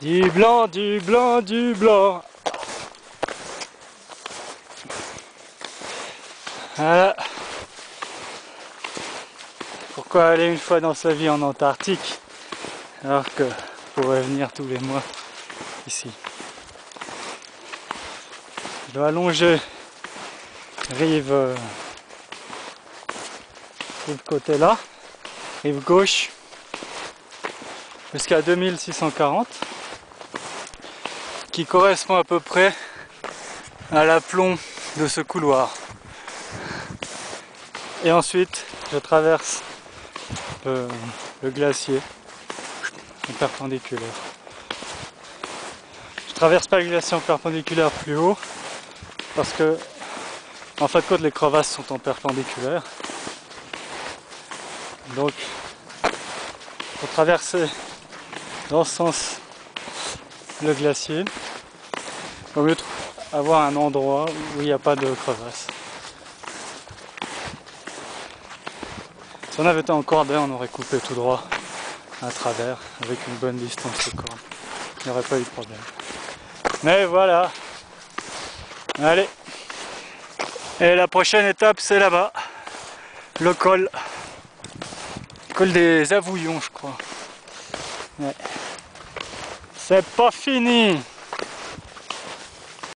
Du blanc, du blanc, du blanc. Voilà. Pourquoi aller une fois dans sa vie en Antarctique alors que on pourrait venir tous les mois ici. Je dois allonger rive côté là, rive gauche, jusqu'à 2640, qui correspond à peu près à l'aplomb de ce couloir. Et ensuite, je traverse le glacier en perpendiculaire. Je traverse pas le glacier en perpendiculaire plus haut parce que, en fin de compte, les crevasses sont en perpendiculaire. Donc, pour traverser dans ce sens le glacier, il vaut mieux avoir un endroit où il n'y a pas de crevasse. Si on avait été en cordée, on aurait coupé tout droit à travers avec une bonne distance de corde. Il n'y aurait pas eu de problème. Mais voilà. Allez. Et la prochaine étape, c'est là-bas. Le col. Le col des Avouillons, je crois. Ouais. C'est pas fini.